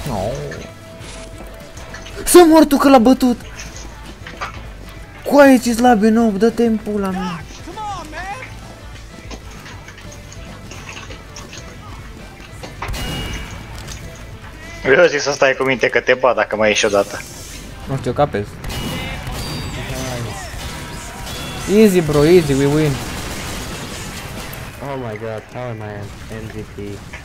No. Să mor tu că l-a bătut! Coaie ce slab e nou, dă-te în pula mea! Eu zic să stai cu minte că te bat dacă mai ieși odată. Nu știu, capez. Easy bro, easy, we win. Oh my god, how am I an MVP?